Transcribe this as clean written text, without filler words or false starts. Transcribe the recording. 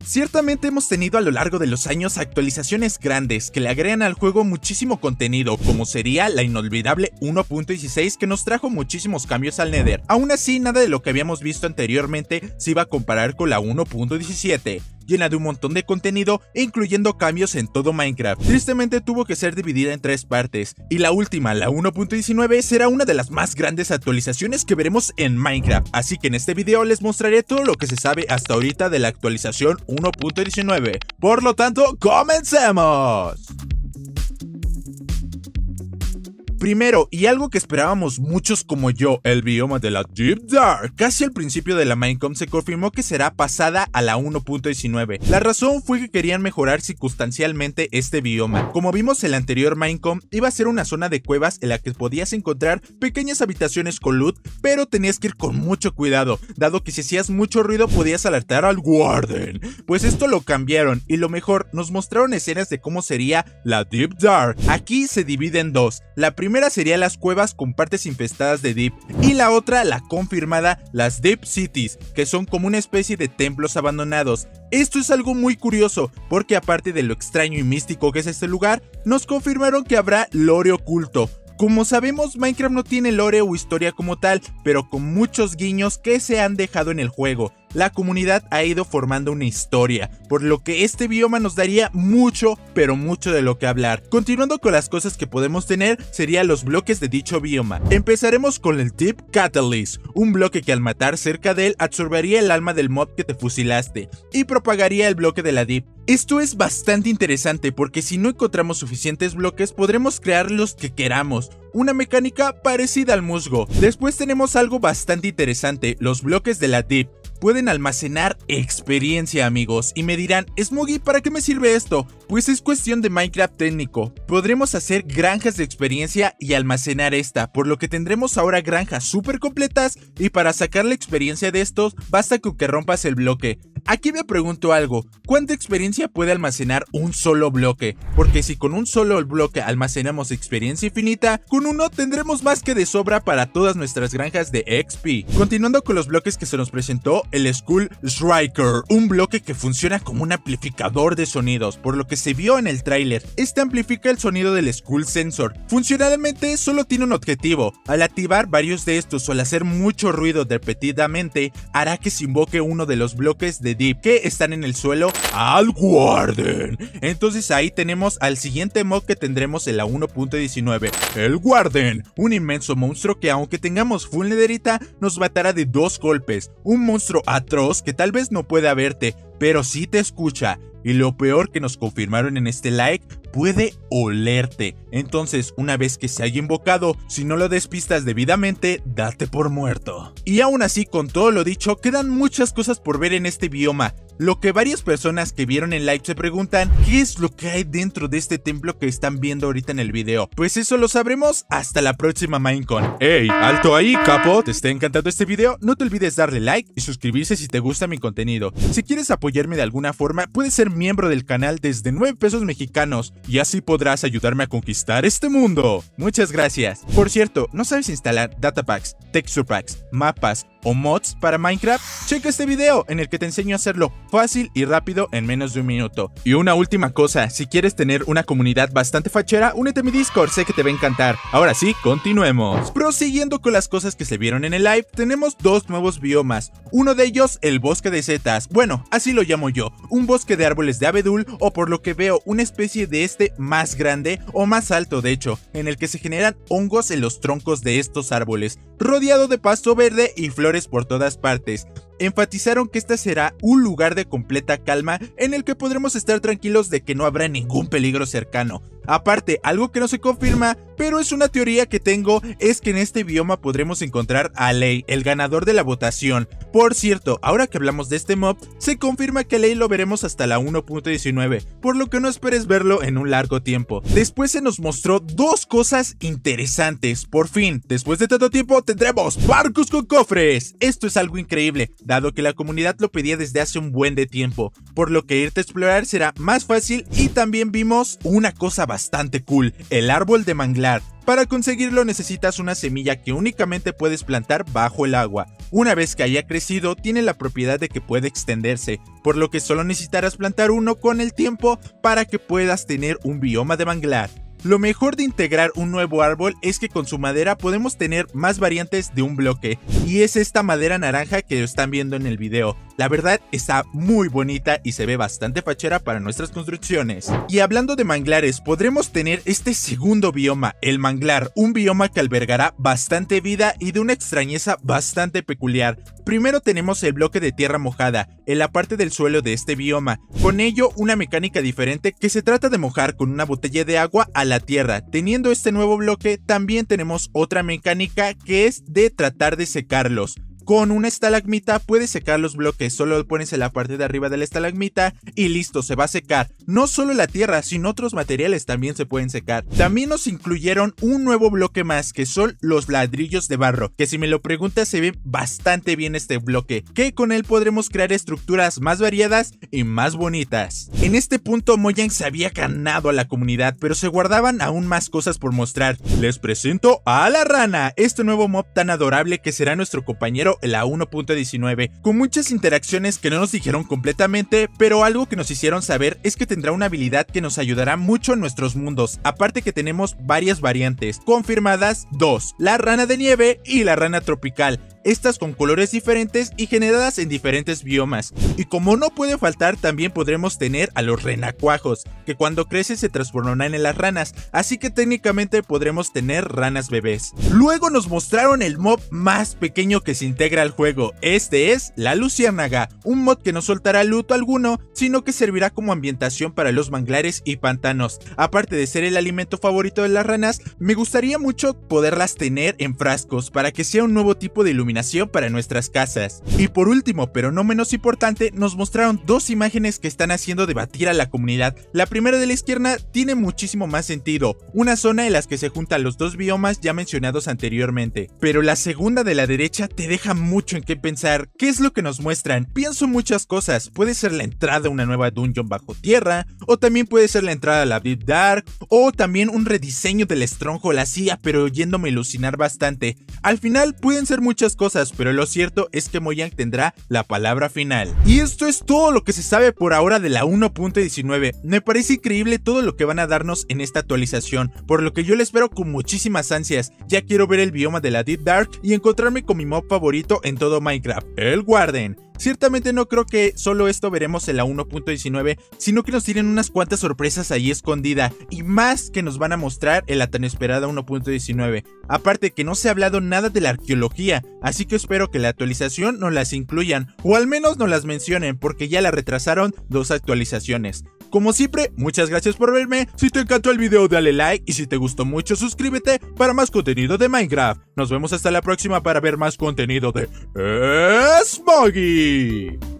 Ciertamente hemos tenido a lo largo de los años actualizaciones grandes que le agregan al juego muchísimo contenido, como sería la inolvidable 1.16 que nos trajo muchísimos cambios al Nether. Aún así, nada de lo que habíamos visto anteriormente se iba a comparar con la 1.17. llena de un montón de contenido e incluyendo cambios en todo Minecraft. Tristemente tuvo que ser dividida en 3 partes, y la última, la 1.19, será una de las más grandes actualizaciones que veremos en Minecraft, así que en este video les mostraré todo lo que se sabe hasta ahorita de la actualización 1.19. Por lo tanto, ¡comencemos! Primero, y algo que esperábamos muchos como yo, el bioma de la Deep Dark. Casi al principio de la Minecon se confirmó que será pasada a la 1.19. La razón fue que querían mejorar circunstancialmente este bioma. Como vimos en la anterior Minecon, iba a ser una zona de cuevas en la que podías encontrar pequeñas habitaciones con loot, pero tenías que ir con mucho cuidado, dado que si hacías mucho ruido podías alertar al Warden. Pues esto lo cambiaron, y lo mejor, nos mostraron escenas de cómo sería la Deep Dark. Aquí se divide en dos. La primera sería las cuevas con partes infestadas de Deep, y la otra, la confirmada, las Deep Cities, que son como una especie de templos abandonados. Esto es algo muy curioso, porque aparte de lo extraño y místico que es este lugar, nos confirmaron que habrá lore oculto. Como sabemos, Minecraft no tiene lore o historia como tal, pero con muchos guiños que se han dejado en el juego. La comunidad ha ido formando una historia, por lo que este bioma nos daría mucho, pero mucho de lo que hablar. Continuando con las cosas que podemos tener, serían los bloques de dicho bioma. Empezaremos con el Deep Catalyst, un bloque que al matar cerca de él absorbería el alma del mob que te fusilaste, y propagaría el bloque de la Deep. Esto es bastante interesante porque si no encontramos suficientes bloques podremos crear los que queramos, una mecánica parecida al musgo. Después tenemos algo bastante interesante, los bloques de la Deep. Pueden almacenar experiencia, amigos, y me dirán, Smoggy, ¿para qué me sirve esto? Pues es cuestión de Minecraft técnico. Podremos hacer granjas de experiencia y almacenar esta, por lo que tendremos ahora granjas súper completas, y para sacar la experiencia de estos, basta con que rompas el bloque. Aquí me pregunto algo, ¿cuánta experiencia puede almacenar un solo bloque? Porque si con un solo bloque almacenamos experiencia infinita, con uno tendremos más que de sobra para todas nuestras granjas de XP. Continuando con los bloques que se nos presentó, el Skull Striker, un bloque que funciona como un amplificador de sonidos, por lo que se vio en el tráiler. Este amplifica el sonido del Skull Sensor. Funcionalmente solo tiene un objetivo, al activar varios de estos o al hacer mucho ruido repetidamente, hará que se invoque uno de los bloques de Deep que están en el suelo al Warden. Entonces ahí tenemos al siguiente mob que tendremos en la 1.19, el Warden, un inmenso monstruo que aunque tengamos full netherita nos matará de 2 golpes, un monstruo atroz que tal vez no pueda verte, pero sí te escucha. Y lo peor que nos confirmaron en este like, puede olerte. Entonces, una vez que se haya invocado, si no lo despistas debidamente, date por muerto. Y aún así, con todo lo dicho, quedan muchas cosas por ver en este bioma. Lo que varias personas que vieron el live se preguntan, ¿qué es lo que hay dentro de este templo que están viendo ahorita en el video? Pues eso lo sabremos hasta la próxima Minecon. ¡Ey! ¡Alto ahí, capo! ¿Te está encantando este video? No te olvides darle like y suscribirse si te gusta mi contenido. Si quieres apoyarme de alguna forma, puedes ser miembro del canal desde 9 pesos mexicanos y así podrás ayudarme a conquistar este mundo. Muchas gracias. Por cierto, ¿no sabes instalar datapacks, texture packs, mapas o mods para Minecraft? Checa este video en el que te enseño a hacerlo fácil y rápido en menos de un minuto. Y una última cosa, si quieres tener una comunidad bastante fachera, únete a mi Discord, sé que te va a encantar. Ahora sí, continuemos. Prosiguiendo con las cosas que se vieron en el live, tenemos 2 nuevos biomas. Uno de ellos, el bosque de setas. Bueno, así lo llamo yo, un bosque de árboles de abedul, o por lo que veo, una especie de este más grande o más alto de hecho, en el que se generan hongos en los troncos de estos árboles, rodeado de pasto verde y flores por todas partes. Enfatizaron que este será un lugar de completa calma en el que podremos estar tranquilos de que no habrá ningún peligro cercano. Aparte, algo que no se confirma, pero es una teoría que tengo, es que en este bioma podremos encontrar a Lei, el ganador de la votación. Por cierto, ahora que hablamos de este mob, se confirma que Lei lo veremos hasta la 1.19, por lo que no esperes verlo en un largo tiempo. Después se nos mostró 2 cosas interesantes. Por fin, después de tanto tiempo, tendremos barcos con cofres. Esto es algo increíble, dado que la comunidad lo pedía desde hace un buen de tiempo, por lo que irte a explorar será más fácil. Y también vimos una cosa bastante cool, el árbol de manglar. Para conseguirlo necesitas una semilla que únicamente puedes plantar bajo el agua. Una vez que haya crecido, tiene la propiedad de que puede extenderse, por lo que solo necesitarás plantar uno con el tiempo para que puedas tener un bioma de manglar. Lo mejor de integrar un nuevo árbol es que con su madera podemos tener más variantes de un bloque, y es esta madera naranja que están viendo en el video. La verdad está muy bonita y se ve bastante fachera para nuestras construcciones. Y hablando de manglares, podremos tener este segundo bioma, el manglar, un bioma que albergará bastante vida y de una extrañeza bastante peculiar. Primero tenemos el bloque de tierra mojada, en la parte del suelo de este bioma, con ello una mecánica diferente que se trata de mojar con una botella de agua a la tierra. Teniendo este nuevo bloque, también tenemos otra mecánica que es de tratar de secarlos. Con una estalagmita puedes secar los bloques, solo pones en la parte de arriba de la estalagmita y listo, se va a secar. No solo la tierra, sino otros materiales también se pueden secar. También nos incluyeron un nuevo bloque más, que son los ladrillos de barro, que si me lo preguntas se ve bastante bien este bloque, que con él podremos crear estructuras más variadas y más bonitas. En este punto Mojang se había ganado a la comunidad, pero se guardaban aún más cosas por mostrar. Les presento a la rana, este nuevo mob tan adorable que será nuestro compañero la 1.19, con muchas interacciones que no nos dijeron completamente, pero algo que nos hicieron saber es que tendrá una habilidad que nos ayudará mucho en nuestros mundos, aparte que tenemos varias variantes, confirmadas 2, la rana de nieve y la rana tropical, estas con colores diferentes y generadas en diferentes biomas. Y como no puede faltar, también podremos tener a los renacuajos, que cuando crecen se transformarán en las ranas, así que técnicamente podremos tener ranas bebés. Luego nos mostraron el mob más pequeño que se integra al juego, este es la luciérnaga, un mod que no soltará luto alguno, sino que servirá como ambientación para los manglares y pantanos. Aparte de ser el alimento favorito de las ranas, me gustaría mucho poderlas tener en frascos, para que sea un nuevo tipo de iluminación para nuestras casas. Y por último, pero no menos importante, nos mostraron dos imágenes que están haciendo debatir a la comunidad. La primera de la izquierda tiene muchísimo más sentido, una zona en la que se juntan los dos biomas ya mencionados anteriormente, pero la segunda de la derecha te deja mucho en qué pensar. ¿Qué es lo que nos muestran? Pienso muchas cosas, puede ser la entrada a una nueva dungeon bajo tierra, o también puede ser la entrada a la Deep Dark, o también un rediseño del Stronghold así, pero yéndome a alucinar bastante. Al final pueden ser muchas cosas, pero lo cierto es que Mojang tendrá la palabra final. Y esto es todo lo que se sabe por ahora de la 1.19. Me parece increíble todo lo que van a darnos en esta actualización, por lo que yo le espero con muchísimas ansias. Ya quiero ver el bioma de la Deep Dark y encontrarme con mi mob favorito en todo Minecraft, el Warden. Ciertamente no creo que solo esto veremos en la 1.19, sino que nos tienen unas cuantas sorpresas ahí escondida, y más que nos van a mostrar en la tan esperada 1.19. Aparte que no se ha hablado nada de la arqueología, así que espero que la actualización nos las incluyan, o al menos nos las mencionen, porque ya la retrasaron 2 actualizaciones. Como siempre, muchas gracias por verme. Si te encantó el video dale like, y si te gustó mucho suscríbete para más contenido de Minecraft. Nos vemos hasta la próxima para ver más contenido de Smoggy.